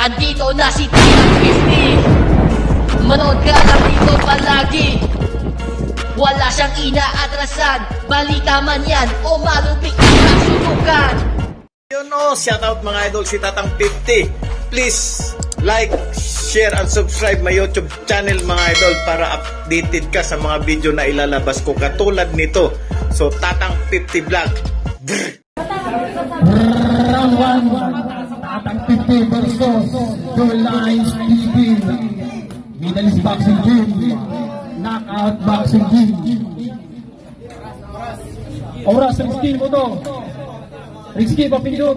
andito na si TM50. Manood ka lang dito palagi. Wala siyang inaatrasan, balita man yan o malupit na sutukan. Yun o, shoutout mga idol, si Tatang 50. Please like, share, and subscribe my YouTube channel mga idol para updated ka sa mga video na ilalabas ko katulad nito. So Tatang 50 Vlog. Round 1, Tatang 50 versus Joel Lines TV. Middle East Boxing Gym, Knockout Boxing Gym. Oras, Rizky mo to. Rizky, papindot.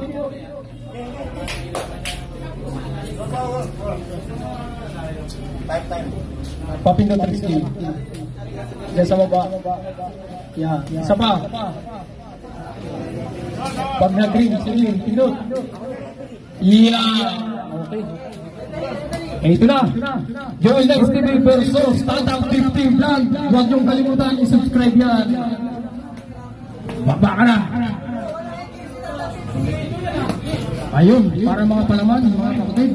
Papindot, Rizky. Diyan sa baba. Yan, isa pa. Pag na-green, sige, pindot. Yeah. Okay. Ito na. Joel Lines TV versus Tatang 50 Vlog. Huwag niyong kalimutan i-subscribe yan. Baba ka na. Ayun, para mga palaman, mga kapatid.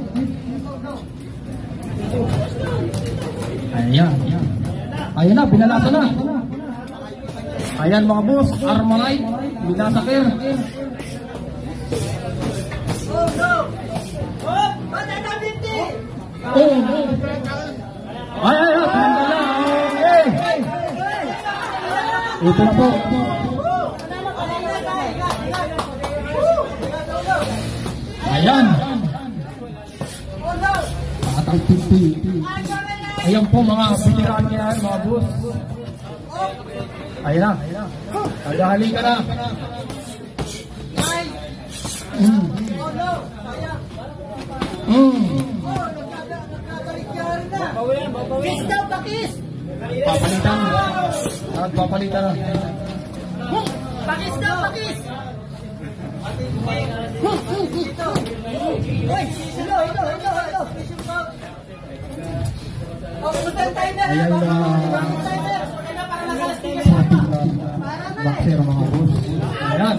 Ayan. Ayan na, binalasa na. Ayan mga boss, Armalite, binasakir. Oh, ay, okay. Ito na po. Ayan. Tatang 50. Ayan po mga veteran yan, mga boss. Ayan na. Tagahali ka na. Kiss daw, pakis! Papalitan. Papalitan na. Pakis daw, pakis! Ayan na boxer mga boss. Ayan.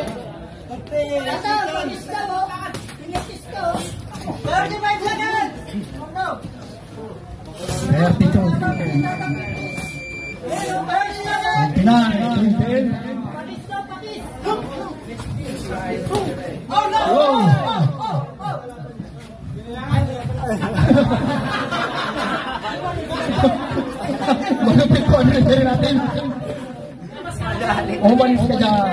Malupit ko ang nandiyan natin. Umalis ka dyan.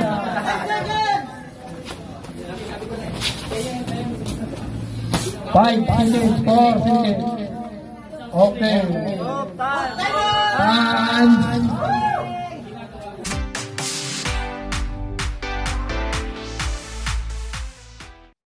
5 seconds, 4 seconds. Okay. Time.